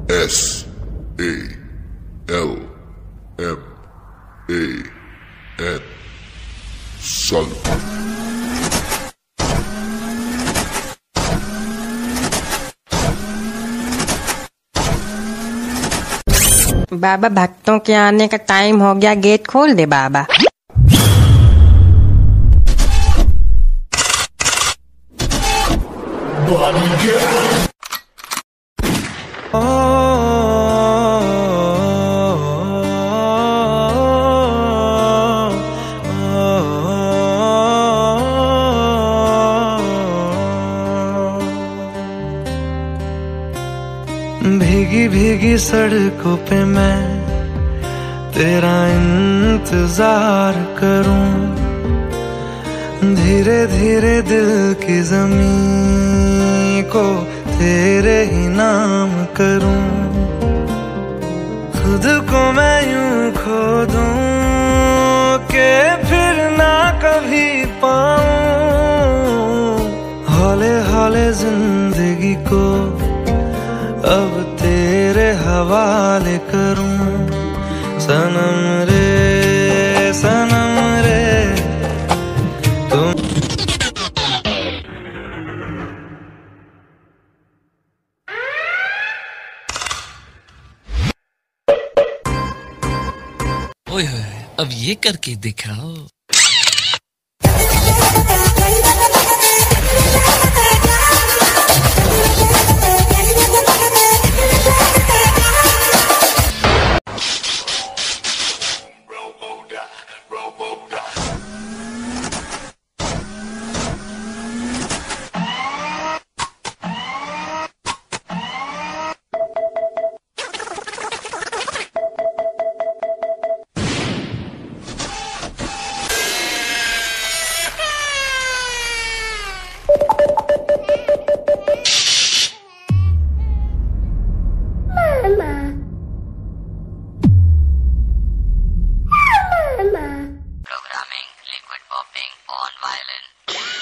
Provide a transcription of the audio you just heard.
SALMAN Salman। बाबा भक्तों के आने का टाइम हो गया, गेट खोल दे बाबा। भीगी भीगी सड़कों पे मैं तेरा इंतजार करूं, धीरे धीरे दिल की ज़मीं को तेरे ही नाम करूं। खुद को मैं यूं खो दूं कि फिर ना कभी पाऊं, हौले हौले जिंदगी को अब तेरे हवाले करूं। सनम रे तुम। ओए होए, अब ये करके दिखाओ। Programming, liquid popping on violin.